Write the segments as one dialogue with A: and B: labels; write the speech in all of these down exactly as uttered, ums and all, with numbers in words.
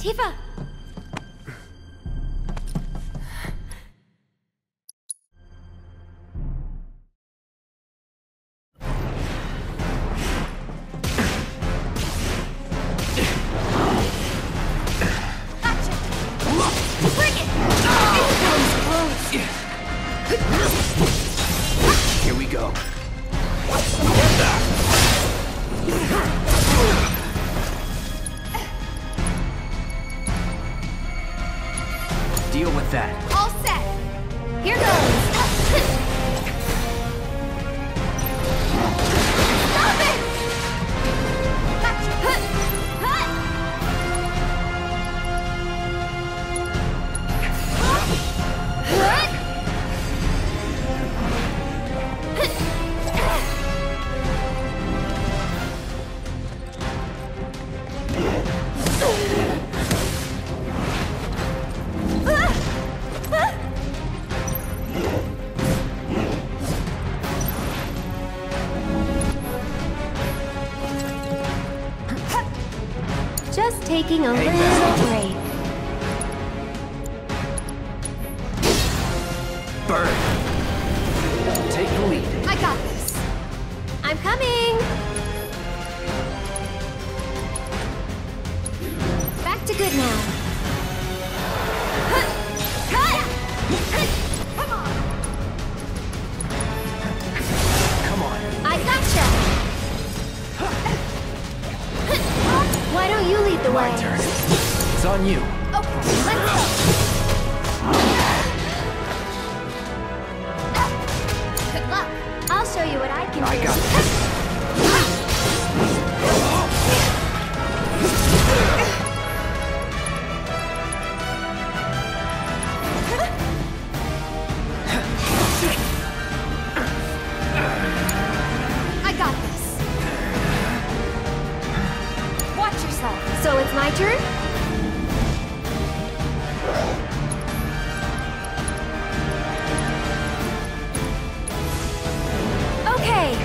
A: Tifa!
B: Here we go. Deal with that.
A: All set! Here goes! Stop it! Just taking a
B: Hey,
A: little
B: Val.
A: break.
B: Bird. Take the lead.
A: I got this. I'm coming. Back to good now. Come on.
B: Come on.
A: I gotcha. Why don't you lead the way?
B: My turn. It's on you.
A: Okay, let's go. Good luck. I'll show you what I can
B: I
A: do.
B: got this.
A: I got this. Watch yourself. So it's my turn? Okay.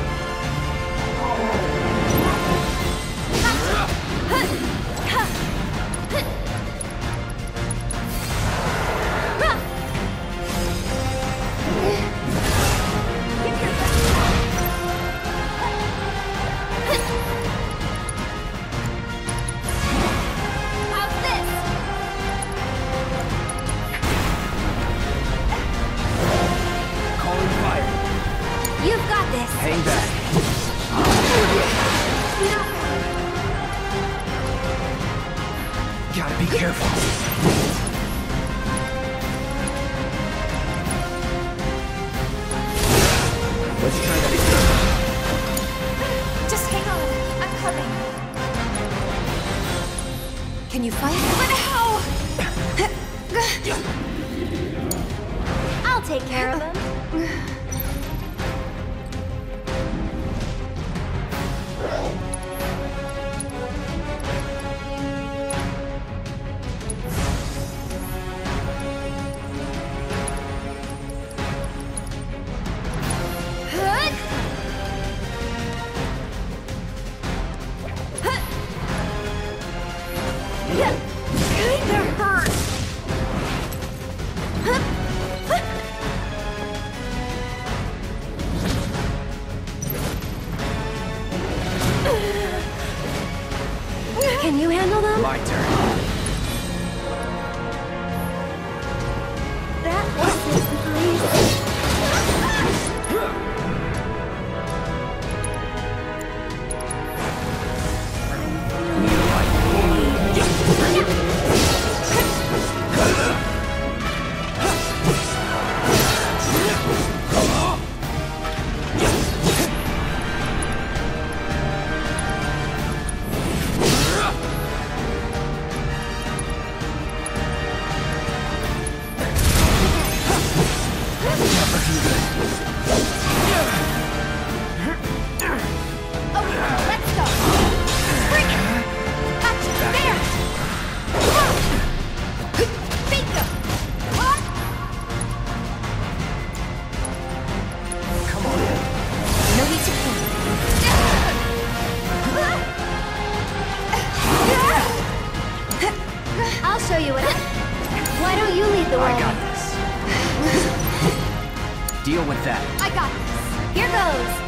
A: How's this?
B: Calling fire.
A: You've got this.
B: Hang back. Gotta be careful. Let's try that again.
A: Just hang on. I'm coming. Can you fight? But how? I'll take care of him. Kinda hurt. Can you handle them?
B: My turn.
A: That wasn't nice.
B: Need a light.
A: I'll show you what I... Why don't you lead the way?
B: I got this. Deal with that.
A: I got this. Here goes.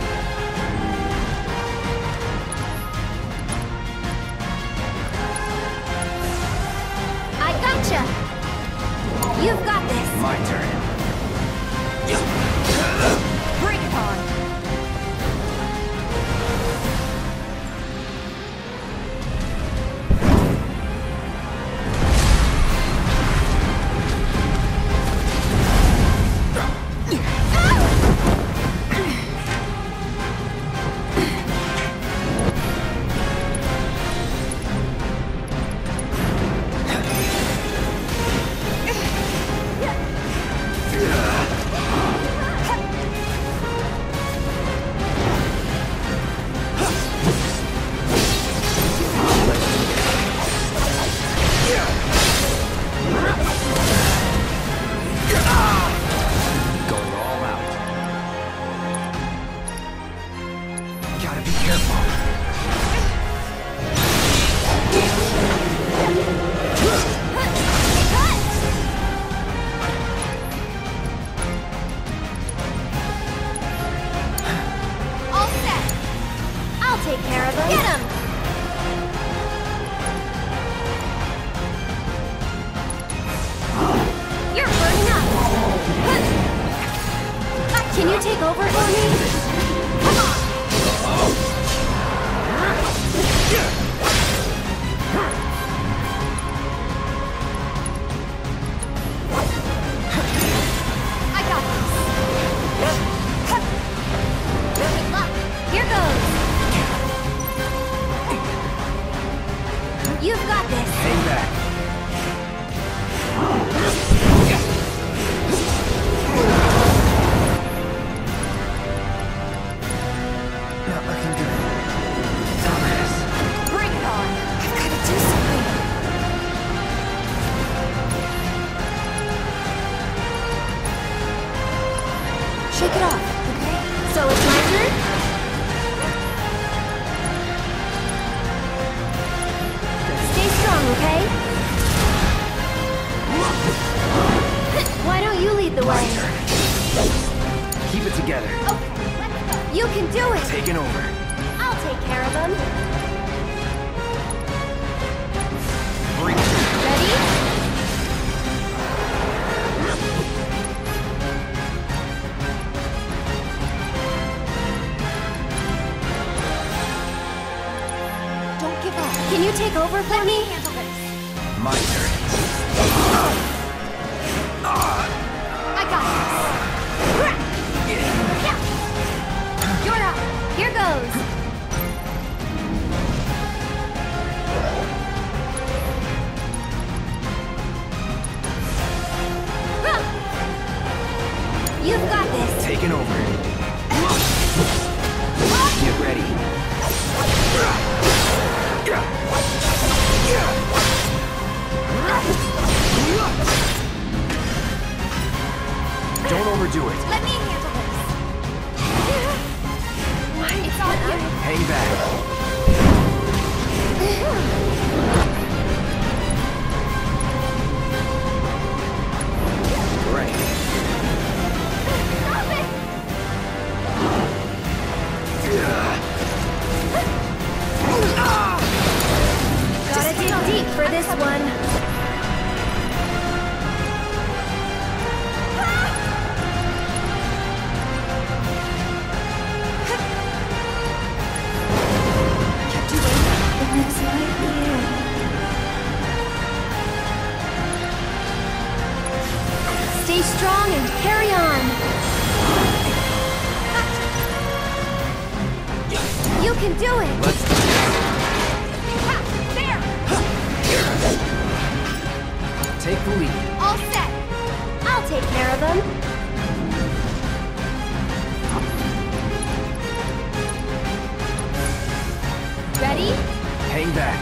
A: I gotcha. You've got this.
B: My turn.
A: Bring it on. Take care of him. Get him! You're burning up. Can you take over for me? Come on! I got this. Good luck. Here goes. You've got this.
B: Hang back. Not looking good. Dumbass.
A: Bring it on. I've got to do something. Shake it off, okay? So it's my turn? Okay? Why don't you lead the way?
B: Keep it together.
A: Okay, you can do it!
B: Taking over.
A: I'll take care of them.
B: Bring it.
A: Ready? Don't give up. Can you take over for me?
B: My turn.
A: I got this. You're up. Here goes. You've got this.
B: Taking over. Get ready. Don't overdo it.
A: Let me handle this. It's all you.
B: Hang back. Right.
A: Stop it! Gotta dig deep for this one. Stay strong and carry on. You can do it.
B: Let's do
A: There.
B: it. Take the lead.
A: All set. I'll take care of them. Ready?
B: Hang back.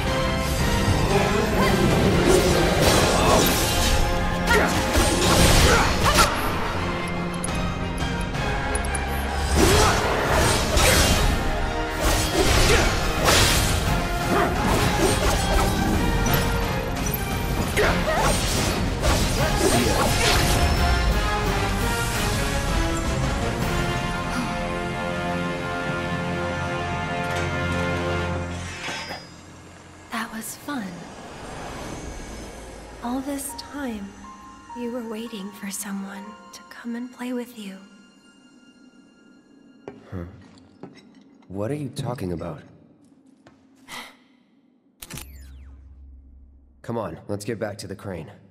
B: idea.
A: That was fun. All this time, you were waiting for someone to come and play with you.
C: Huh. What are you talking about? Come on, let's get back to the crane.